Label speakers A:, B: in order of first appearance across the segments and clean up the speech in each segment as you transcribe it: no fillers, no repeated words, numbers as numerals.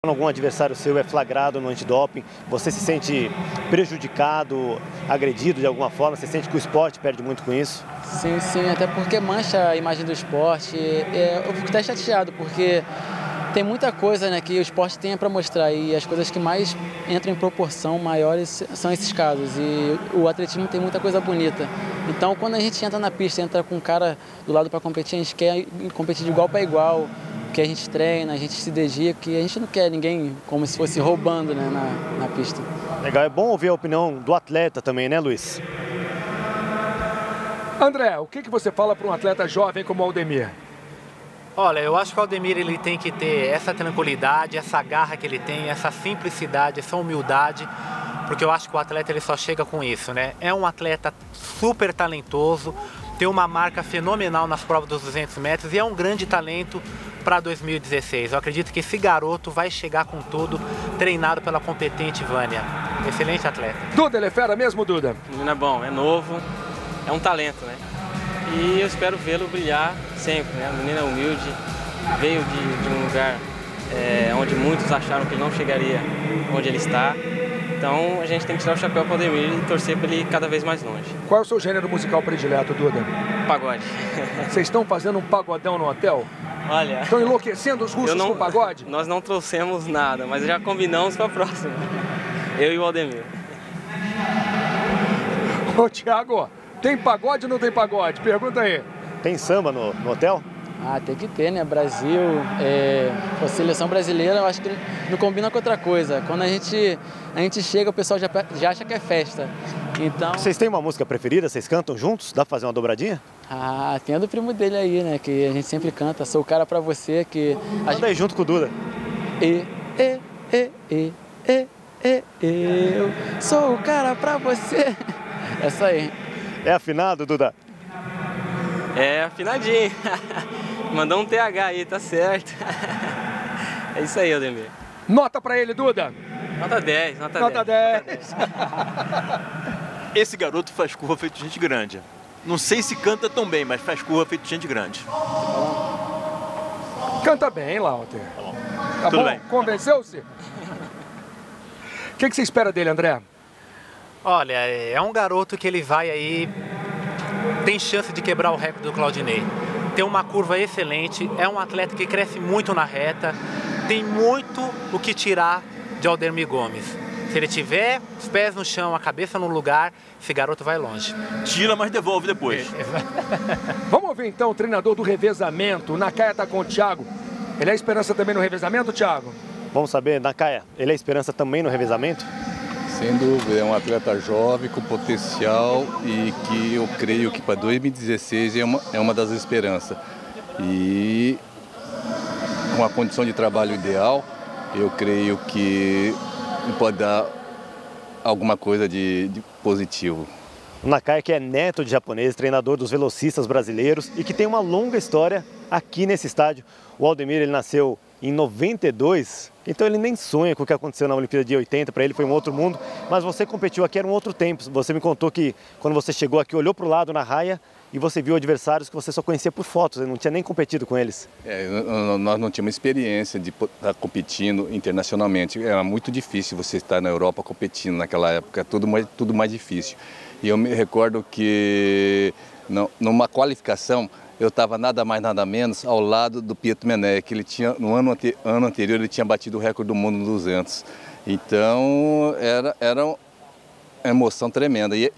A: Quando algum adversário seu é flagrado no antidoping, você se sente prejudicado, agredido de alguma forma? Você sente que o esporte perde muito com isso?
B: Sim, sim, até porque mancha a imagem do esporte. Eu fico até chateado, porque tem muita coisa, né, que o esporte tem para mostrar e as coisas que mais entram em proporção maiores são esses casos. E o atletismo tem muita coisa bonita. Então, quando a gente entra na pista, entra com um cara do lado para competir, a gente quer competir de igual para igual. Que a gente treina, a gente se dedica, que a gente não quer ninguém como se fosse roubando, né, na pista.
A: Legal, é bom ouvir a opinião do atleta também, né, Luiz?
C: André, o que você fala para um atleta jovem como o Aldemir?
D: Olha, eu acho que o Aldemir ele tem que ter essa tranquilidade, essa garra que ele tem, essa simplicidade, essa humildade, porque eu acho que o atleta ele só chega com isso, né? É um atleta super talentoso, tem uma marca fenomenal nas provas dos 200 metros e é um grande talento para 2016. Eu acredito que esse garoto vai chegar com tudo, treinado pela competente Vânia. Excelente atleta.
C: Duda, ele é fera mesmo, Duda?
E: O menino é bom, é novo, é um talento, né? E eu espero vê-lo brilhar sempre, né? O menino é humilde, veio de um lugar onde muitos acharam que ele não chegaria onde ele está. Então a gente tem que tirar o chapéu para o Aldemir e torcer para ele ir cada vez mais longe.
C: Qual é o seu gênero musical predileto, Duda?
E: Pagode.
C: Vocês estão fazendo um pagodão no hotel?
E: Olha...
C: Estão enlouquecendo os russos com pagode?
E: Nós não trouxemos nada, mas já combinamos para a próxima. Eu e o Aldemir.
C: Ô, Thiago, tem pagode ou não tem pagode? Pergunta aí.
A: Tem samba no hotel?
B: Ah, tem que ter, né? Brasil, a seleção brasileira, eu acho que não combina com outra coisa. Quando a gente chega, o pessoal já acha que é festa. Então...
A: Vocês têm uma música preferida? Vocês cantam juntos? Dá pra fazer uma dobradinha?
B: Ah, tem a do primo dele aí, né? Que a gente sempre canta. Sou o cara pra você, que...
A: Manda aí junto com o Duda.
B: Eu sou o cara pra você. Essa aí.
A: É afinado, Duda?
E: É afinadinho. Mandou um TH aí, tá certo. É isso aí, Aldemir.
C: Nota pra ele, Duda.
E: Nota 10, nota 10.
C: Nota 10.
F: Esse garoto faz curva feito de gente grande. Não sei se canta tão bem, mas faz curva feito de gente grande.
C: Canta bem, Lauter.
F: Tá bom.
C: Tá
F: Tudo
C: bom?
F: bem.
C: Convenceu-se? O que você espera dele, André?
D: Olha, é um garoto que ele vai aí, tem chance de quebrar o recorde do Claudinei. Tem uma curva excelente, é um atleta que cresce muito na reta, tem muito o que tirar de Aldemir Gomes. Se ele tiver os pés no chão, a cabeça no lugar, esse garoto vai longe.
F: Tira, mas devolve depois.
C: Vamos ouvir então o treinador do revezamento. O Nakaya tá com o Thiago. Ele é a esperança também no revezamento, Thiago?
A: Vamos saber, Nakaya, ele é a esperança também no revezamento?
G: Sem dúvida, é um atleta jovem com potencial e que eu creio que para 2016 é uma das esperanças. E com a condição de trabalho ideal, eu creio que pode dar alguma coisa de positivo.
A: O Nakaya, que é neto de japonês, treinador dos velocistas brasileiros e que tem uma longa história aqui nesse estádio. O Aldemir, ele nasceu em 92, então ele nem sonha com o que aconteceu na Olimpíada de 80, para ele foi um outro mundo, mas você competiu aqui, era um outro tempo. Você me contou que quando você chegou aqui, olhou para o lado na raia e você viu adversários que você só conhecia por fotos, não tinha nem competido com eles.
G: Nós não tínhamos experiência de estar competindo internacionalmente, era muito difícil você estar na Europa competindo naquela época, tudo mais difícil. E eu me recordo que numa qualificação, eu estava nada mais, nada menos ao lado do Pietro Mené, que ele tinha, no ano anterior ele tinha batido o recorde do mundo no 200. Então era uma emoção tremenda e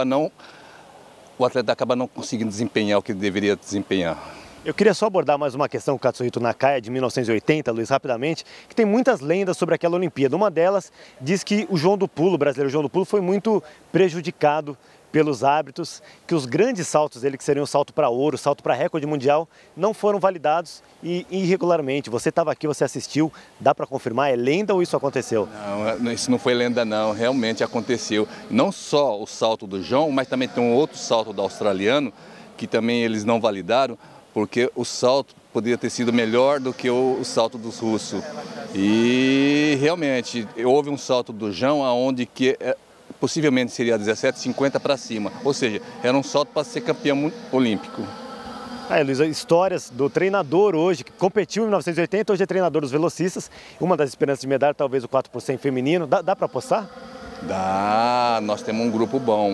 G: o atleta acaba não conseguindo desempenhar o que ele deveria desempenhar.
A: Eu queria só abordar mais uma questão com o Katsuhito Nakaya de 1980, Luiz, rapidamente, que tem muitas lendas sobre aquela Olimpíada. Uma delas diz que o João do Pulo, o brasileiro João do Pulo, foi muito prejudicado pelos árbitros, que os grandes saltos dele, que seriam o salto para ouro, o salto para recorde mundial, não foram validados e irregularmente. Você estava aqui, você assistiu, dá para confirmar? É lenda ou isso aconteceu?
G: Não, isso não foi lenda não, realmente aconteceu. Não só o salto do João, mas também tem um outro salto do australiano, que também eles não validaram, porque o salto poderia ter sido melhor do que o salto dos russos. E realmente houve um salto do João aonde que possivelmente seria 17,50 para cima, ou seja, era um salto para ser campeão olímpico.
A: Aí, Luiz, histórias do treinador hoje, que competiu em 1980, hoje é treinador dos velocistas. Uma das esperanças de medalha, talvez o 4% feminino. Dá para apostar?
G: Dá, nós temos um grupo bom.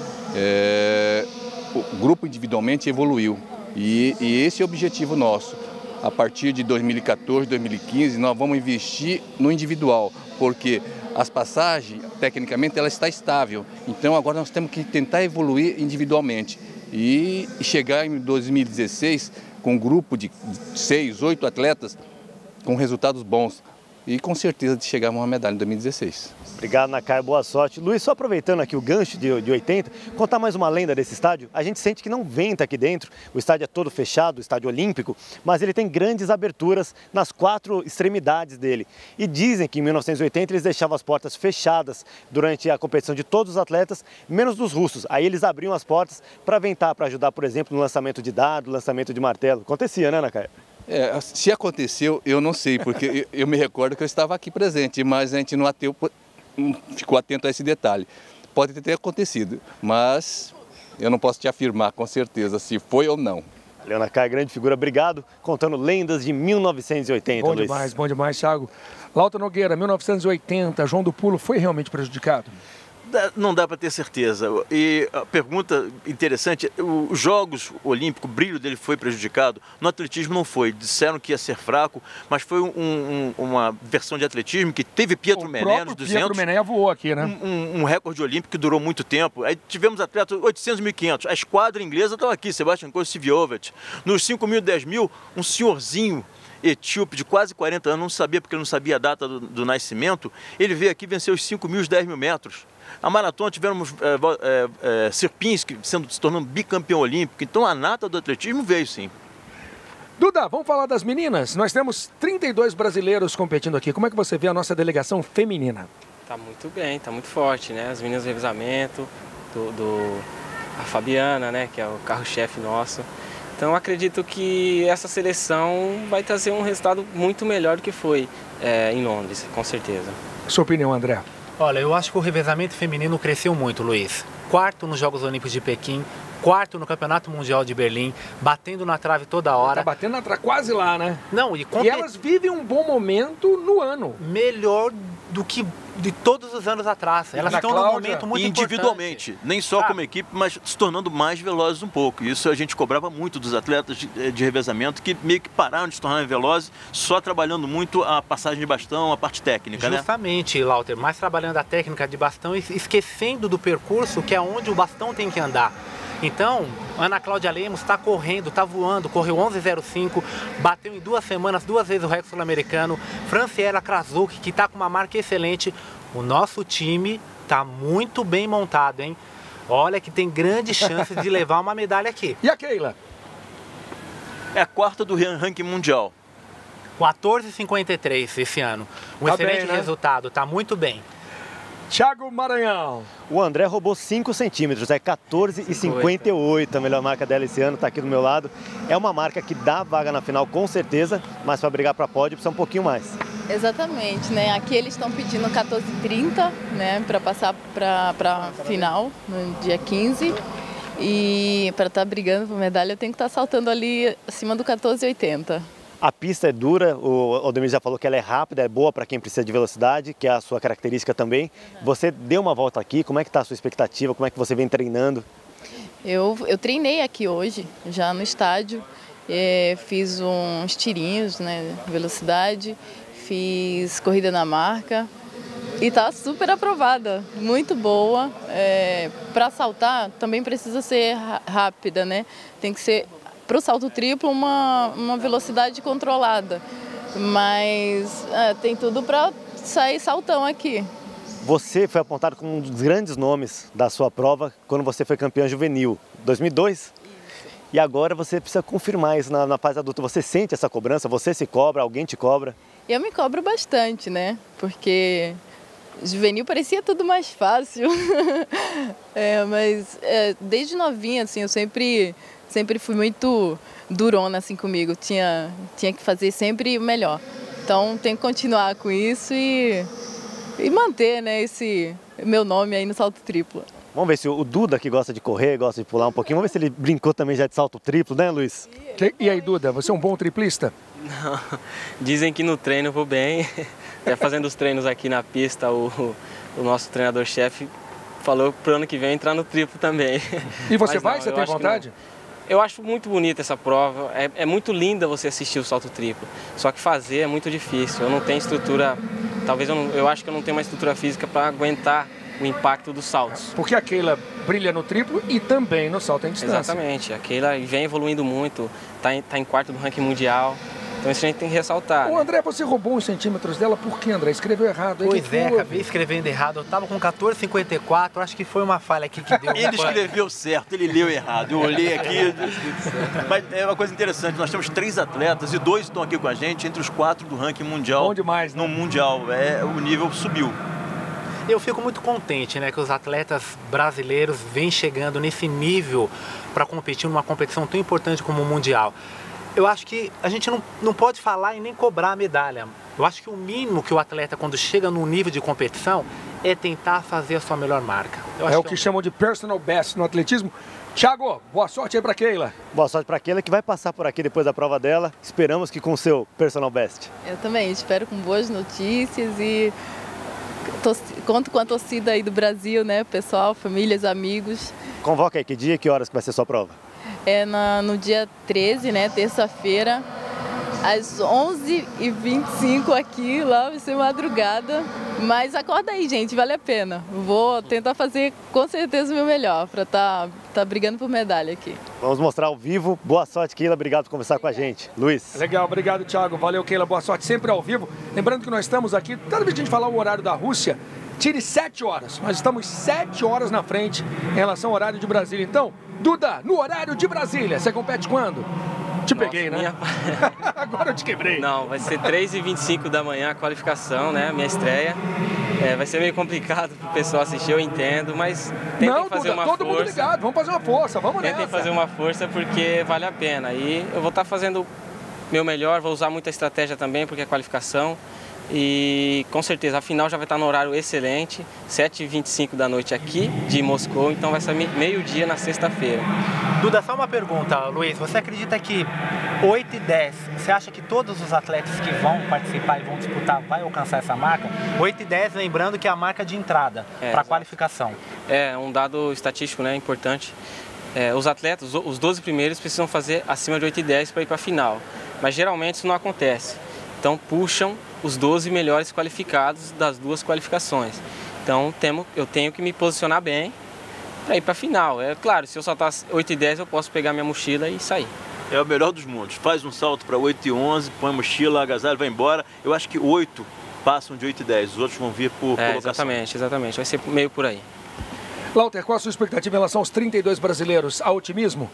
G: O grupo individualmente evoluiu e esse é o objetivo nosso. A partir de 2014, 2015, nós vamos investir no individual, porque as passagens, tecnicamente, ela está estável. Então agora nós temos que tentar evoluir individualmente e chegar em 2016 com um grupo de 6, 8 atletas com resultados bons e com certeza de chegar a uma medalha em 2016.
A: Obrigado, Nakaya, boa sorte. Luiz, só aproveitando aqui o gancho de 80, contar mais uma lenda desse estádio. A gente sente que não venta aqui dentro, o estádio é todo fechado, o estádio olímpico, mas ele tem grandes aberturas nas 4 extremidades dele. E dizem que em 1980 eles deixavam as portas fechadas durante a competição de todos os atletas, menos dos russos. Aí eles abriam as portas para ventar, para ajudar, por exemplo, no lançamento de dado, lançamento de martelo. Acontecia, né, Nakaya?
G: Se aconteceu, eu não sei, porque eu me recordo que eu estava aqui presente, mas a gente não ficou atento a esse detalhe. Pode ter acontecido, mas eu não posso te afirmar com certeza se foi ou não.
A: Valeu, Nakaya, grande figura. Obrigado, contando lendas de 1980,
C: Bom
A: Luiz.
C: bom demais, Thiago. Lauta Nogueira, 1980, João do Pulo foi realmente prejudicado?
F: Não dá para ter certeza. E a pergunta interessante, os Jogos Olímpicos, o brilho dele foi prejudicado? No atletismo não foi. Disseram que ia ser fraco, mas foi uma versão de atletismo que teve Pietro Mené nos 200.
C: Pietro Mené voou aqui, né?
F: Um recorde olímpico que durou muito tempo. Aí tivemos atletas 800 e 1.500. A esquadra inglesa estava aqui, Sebastian Coe e Siviovic. Nos 5.000 e 10.000, um senhorzinho etíope de quase 40 anos, não sabia porque ele não sabia a data do nascimento, ele veio aqui e venceu os 5.000 e os 10.000 metros. A maratona tivemos Sierpinski se tornando bicampeão olímpico, então a nata do atletismo veio sim.
C: Duda, vamos falar das meninas? Nós temos 32 brasileiros competindo aqui. Como é que você vê a nossa delegação feminina?
E: Tá muito bem, tá muito forte, né? As meninas do revezamento, a Fabiana, né? Que é o carro-chefe nosso. Então acredito que essa seleção vai trazer um resultado muito melhor do que foi em Londres, com certeza.
C: Sua opinião, André?
D: Olha, eu acho que o revezamento feminino cresceu muito, Luiz. 4º nos Jogos Olímpicos de Pequim, 4º no Campeonato Mundial de Berlim, batendo na trave toda hora.
C: Tá batendo na trave, quase lá, né?
D: Não,
C: e elas vivem um bom momento no ano.
D: Melhor do que de todos os anos atrás. Elas estão num momento muito
F: individualmente,
D: importante.
F: Nem só como equipe, mas se tornando mais velozes um pouco. Isso a gente cobrava muito dos atletas de revezamento, que meio que pararam de se tornar velozes, só trabalhando muito a passagem de bastão, a parte técnica,
D: Justamente, Lauter, mais trabalhando a técnica de bastão e esquecendo do percurso, que é onde o bastão tem que andar. Então, Ana Cláudia Lemos está correndo, está voando, correu 11,05, bateu em 2 semanas 2 vezes o recorde sul-americano. Franciela Krasuch, que está com uma marca excelente. O nosso time está muito bem montado, hein? Olha que tem grandes chances de levar uma medalha aqui.
C: E a Keila?
F: É a 4ª do ranking mundial.
D: 14,53 esse ano. Um excelente resultado, está muito bem.
C: Thiago Maranhão.
A: O André roubou 5 centímetros, é 14,58 a melhor marca dela esse ano, está aqui do meu lado. É uma marca que dá vaga na final com certeza, mas para brigar para pódio precisa um pouquinho mais.
H: Exatamente, né? Aqui eles estão pedindo 14,30, né, para passar para a final no dia 15. E para estar brigando por medalha, eu tenho que estar saltando ali acima do 14,80.
A: A pista é dura, o Aldemir já falou que ela é rápida, é boa para quem precisa de velocidade, que é a sua característica também. Você deu uma volta aqui, como é que está a sua expectativa, como é que você vem treinando?
H: Eu treinei aqui hoje, já no estádio, fiz uns tirinhos, né, velocidade, fiz corrida na marca e está super aprovada, muito boa. Para saltar também precisa ser rápida, né? Tem que ser... Para o salto triplo, uma velocidade controlada, mas tem tudo para sair saltão aqui.
A: Você foi apontado como um dos grandes nomes da sua prova quando você foi campeã juvenil, 2002? Isso. E agora você precisa confirmar isso na fase adulta. Você sente essa cobrança? Você se cobra? Alguém te cobra?
H: Eu me cobro bastante, né? Porque juvenil parecia tudo mais fácil. Mas desde novinha, assim, eu sempre fui muito durona assim comigo, tinha que fazer sempre o melhor. Então tenho que continuar com isso e manter, né, esse meu nome aí no salto triplo.
A: Vamos ver se o Duda, que gosta de correr, gosta de pular um pouquinho, vamos ver se ele brincou também já de salto triplo, né, Luiz?
C: E aí, Duda, você é um bom triplista?
E: Não, dizem que no treino eu vou bem. Até fazendo os treinos aqui na pista, o nosso treinador-chefe falou pro ano que vem entrar no triplo também.
C: E você vai? Você tem vontade?
E: Eu acho muito bonita essa prova, é muito linda você assistir o salto triplo, só que fazer é muito difícil. Eu não tenho estrutura, talvez eu acho que eu não tenho uma estrutura física para aguentar o impacto dos saltos.
C: Porque a Keila brilha no triplo e também no salto em distância.
E: Exatamente, a Keila vem evoluindo muito, tá em quarto do ranking mundial. Então isso a gente tem que ressaltar.
C: Ô, André, você roubou uns centímetros dela, por que, André? Escreveu errado.
D: Pois é, acabei escrevendo errado. Eu tava com 14,54, acho que foi uma falha aqui que deu.
F: Ele escreveu certo, ele leu errado. Eu olhei aqui. Mas é uma coisa interessante, nós temos 3 atletas e 2 estão aqui com a gente, entre os 4 do ranking mundial.
C: Bom demais, né?
F: No mundial, o nível subiu.
D: Eu fico muito contente, né, que os atletas brasileiros vêm chegando nesse nível para competir numa competição tão importante como o Mundial. Eu acho que a gente não pode falar e nem cobrar a medalha. Eu acho que o mínimo que o atleta, quando chega num nível de competição, é tentar fazer a sua melhor marca.
C: É o que chamam de personal best no atletismo. Thiago, boa sorte aí para Keila.
A: Boa sorte para Keila, que vai passar por aqui depois da prova dela. Esperamos que com o seu personal best.
H: Eu também espero com boas notícias e conto com a torcida aí do Brasil, né, pessoal, famílias, amigos.
A: Convoca aí, que dia e que horas que vai ser sua prova?
H: É no dia 13, né, terça-feira, às 11h25 aqui, lá vai ser madrugada. Mas acorda aí, gente, vale a pena. Vou tentar fazer com certeza o meu melhor para tá brigando por medalha aqui.
A: Vamos mostrar ao vivo. Boa sorte, Keila. Obrigado por conversar com a gente. Luiz.
C: Legal, obrigado, Thiago. Valeu, Keila. Boa sorte sempre ao vivo. Lembrando que nós estamos aqui, toda vez que a gente falar o horário da Rússia, tire 7 horas. Nós estamos 7 horas na frente em relação ao horário de Brasília. Então, Duda, no horário de Brasília, você compete quando? Te peguei, né? Agora eu te quebrei.
E: Não, vai ser 3h25 da manhã a qualificação, né? Minha estreia. Vai ser meio complicado pro pessoal assistir, eu entendo, mas tentem fazer uma força.
C: Todo mundo ligado, vamos fazer uma força, vamos nessa.
E: Tentem fazer uma força porque vale a pena. E eu vou estar fazendo meu melhor, vou usar muita estratégia também, porque é qualificação. E com certeza, a final já vai estar no horário excelente, 7h25 da noite aqui de Moscou, então vai ser meio-dia na sexta-feira.
D: Duda, só uma pergunta, Luiz, você acredita que 8h10, você acha que todos os atletas que vão participar e vão disputar vai alcançar essa marca? 8h10, lembrando que é a marca de entrada para a qualificação.
E: É um dado estatístico, né, importante. Os atletas, os 12 primeiros precisam fazer acima de 8h10 para ir para a final, mas geralmente isso não acontece. Então puxam os 12 melhores qualificados das 2 qualificações. Então eu tenho que me posicionar bem para ir para a final. É claro, se eu saltar 8h10 eu posso pegar minha mochila e sair.
F: É o melhor dos mundos. Faz um salto para 8h11, põe a mochila, agasalho, vai embora. Eu acho que 8 passam de 8h10, os outros vão vir por colocação.
E: Exatamente. Vai ser meio por aí.
C: Lauter, qual a sua expectativa em relação aos 32 brasileiros? Há otimismo?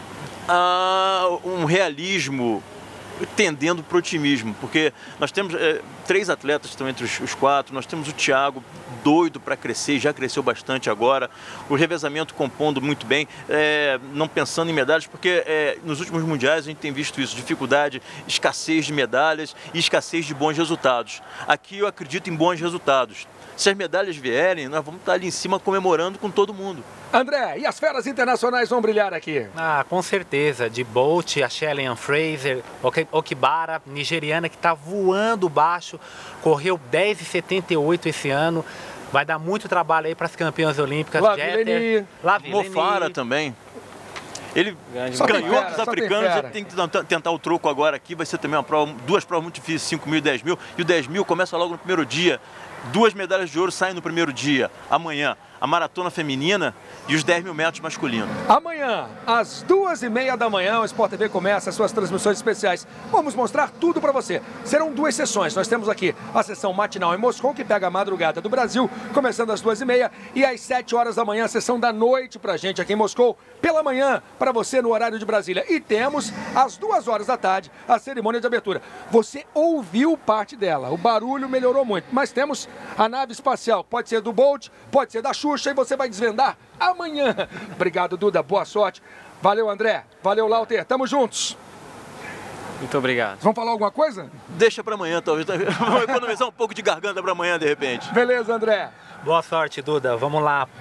F: Um realismo tendendo para o otimismo, porque nós temos 3 atletas que estão entre os 4, nós temos o Thiago doido para crescer, já cresceu bastante agora, o revezamento compondo muito bem, não pensando em medalhas, porque nos últimos mundiais a gente tem visto isso, dificuldade, escassez de medalhas e escassez de bons resultados. Aqui eu acredito em bons resultados. Se as medalhas vierem, nós vamos estar ali em cima comemorando com todo mundo.
C: André, e as feras internacionais vão brilhar aqui?
D: Com certeza. De Bolt, a Shelly-Ann Fraser, Okibara, nigeriana, que está voando baixo, correu 10,78 esse ano. Vai dar muito trabalho aí para as campeãs olímpicas.
C: Lavileni.
F: Mofara também. Ele ganhou dos africanos, ele tem que tentar o troco agora aqui. Vai ser também 2 provas muito difíceis, 5 mil e 10 mil. E o 10 mil começa logo no primeiro dia. 2 medalhas de ouro saem no primeiro dia, amanhã. A maratona feminina e os 10 mil metros masculinos.
C: Amanhã, às 2h30 da manhã, o Sport TV começa as suas transmissões especiais. Vamos mostrar tudo para você. Serão 2 sessões. Nós temos aqui a sessão matinal em Moscou, que pega a madrugada do Brasil, começando às 2h30. E às 7 horas da manhã, a sessão da noite pra gente aqui em Moscou. Pela manhã, para você no horário de Brasília. E temos, às 2 horas da tarde, a cerimônia de abertura. Você ouviu parte dela. O barulho melhorou muito. Mas temos a nave espacial. Pode ser do Bolt, pode ser da Xuxa, e você vai desvendar amanhã. Obrigado, Duda. Boa sorte. Valeu, André. Valeu, Lauter. Tamo juntos.
E: Muito obrigado.
C: Vamos falar alguma coisa?
F: Deixa para amanhã, talvez. Vamos economizar um pouco de garganta para amanhã, de repente.
C: Beleza, André.
D: Boa sorte, Duda. Vamos lá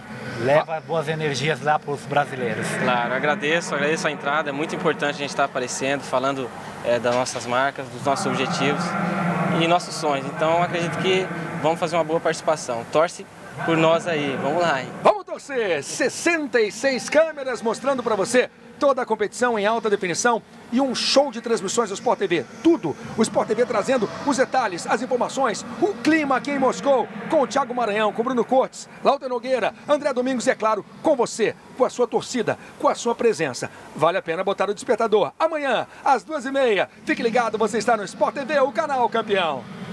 D: leva boas energias lá para os brasileiros.
E: Claro, agradeço a entrada, é muito importante a gente estar aparecendo, falando das nossas marcas, dos nossos objetivos e nossos sonhos. Então acredito que vamos fazer uma boa participação. Torce por nós aí, vamos lá. Hein?
C: Vamos torcer! 66 câmeras mostrando para você toda a competição em alta definição e um show de transmissões do Sport TV. Tudo, o Sport TV trazendo os detalhes, as informações, o clima aqui em Moscou, com o Thiago Maranhão, com o Bruno Cortes, Lauter Nogueira, André Domingos e, é claro, com você, com a sua torcida, com a sua presença. Vale a pena botar o despertador. Amanhã, às 2h30, fique ligado, você está no Sport TV, o canal campeão.